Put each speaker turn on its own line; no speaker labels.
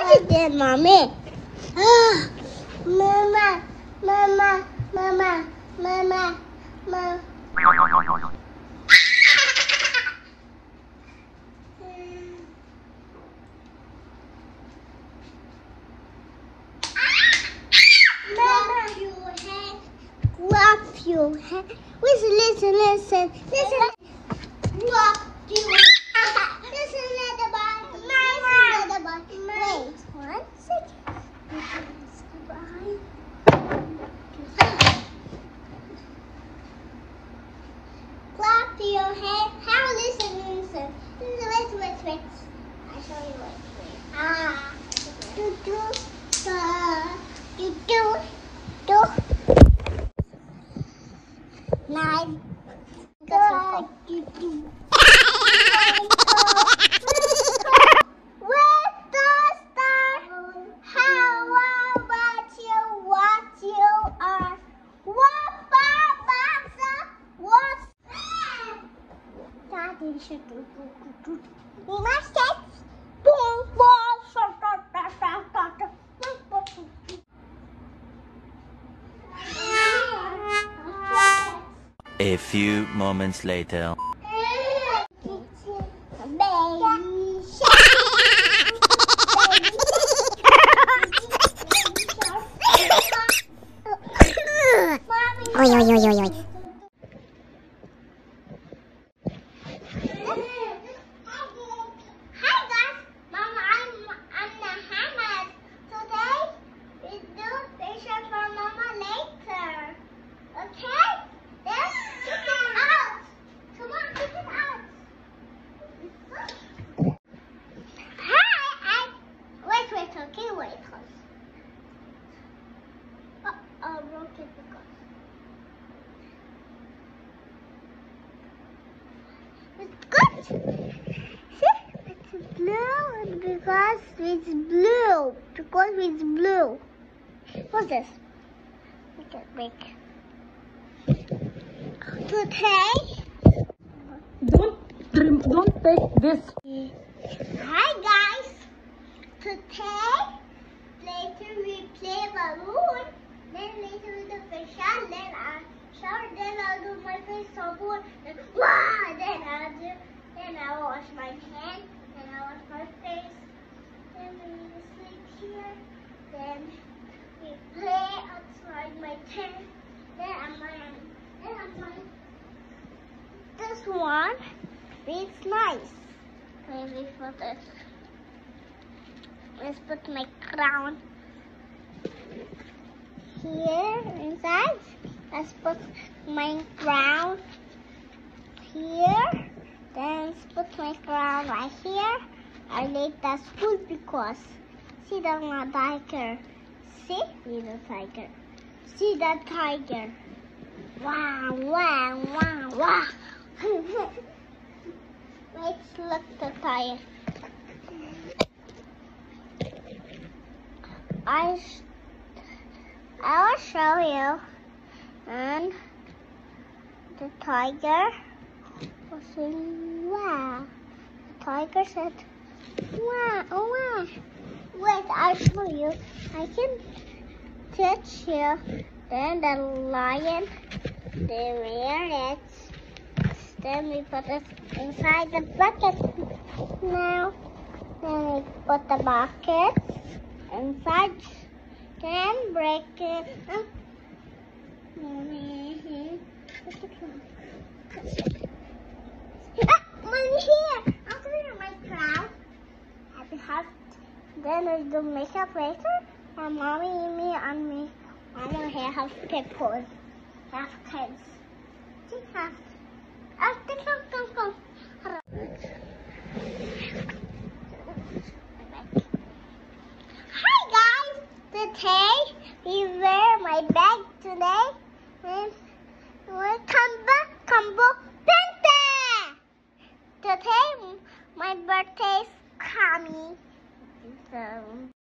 it then, Mommy. Mama, Mama, Mama, Mama, Mama. Clap your hand. Listen. Listen at the bottom. Wait, 1 second. Clap your hand. How? Listen. Wait. I'll show you do. 9.
A few moments later.
Oi. Wait. I broke it because it's good. See, it's blue because it's blue. What's this? Okay, break. Today.
Don't take this.
Hi guys. Today. Later we play balloon, then later we do facial, then I'll do my face sabun, then I'll wash my hand, then I'll wash my face, then we sleep here, then we play outside my tent, then I'm this one, it's nice. Maybe for this. Let's put my crown here inside. Let's put my crown here. Then let's put my crown right here. I like that school because see the tiger. See the tiger. See the tiger. Wow. Let's look the tiger. I will show you, and the tiger was saying, wow. The tiger said, wow. Wait, I'll show you. I can touch you. Then the lion, they wear it. Then we put it inside the bucket. Now, then we put the bucket inside, then break it up. Money here! I'll clear my crown. Then I do makeup later. And mommy, me, and me. Mama here have pimples. Have kids. She has. Come. Today we wear my bag today and we combo pente. Today my birthday is coming. So